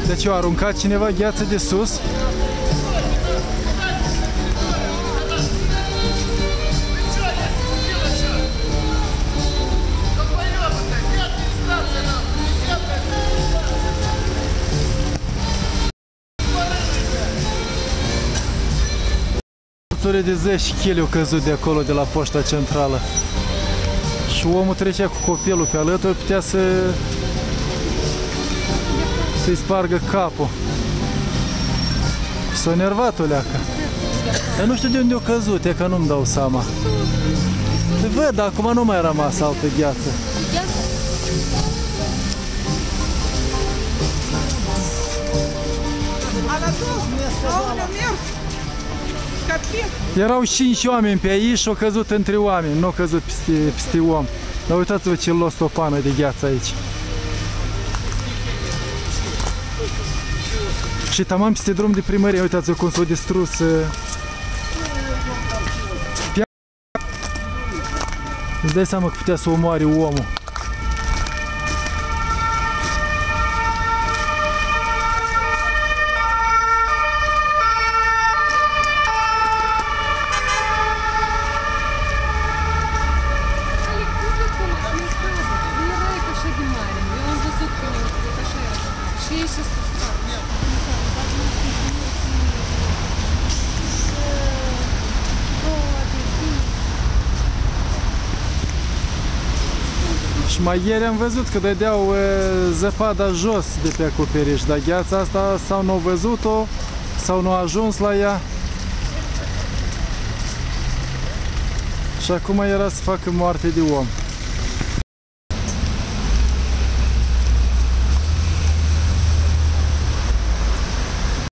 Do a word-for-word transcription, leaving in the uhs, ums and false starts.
Deci a aruncat cineva gheață de sus. De zece kilograme au căzut de acolo, de la poșta centrală. Și omul trecea cu copilul pe alături, putea să să-i spargă capul. S-a enervat o leacă. Dar nu știu de unde au căzut, e că nu-mi dau seama. Te văd, dar acum nu mai a rămas altă gheață. Erau cinci oameni pe aici și au căzut între oameni, nu au căzut peste, peste om. Dar uitați-vă ce los o pană de gheață aici. Și tamam peste drum de primărie, uitați-vă cum s-a distrus. Îți dai seama că putea să omoare omul. Și mai ieri am văzut că dădeau zăpada jos de pe acoperiș, dar gheața asta sau nu au văzut-o, sau nu a ajuns la ea. Și acum era să facă moarte de om.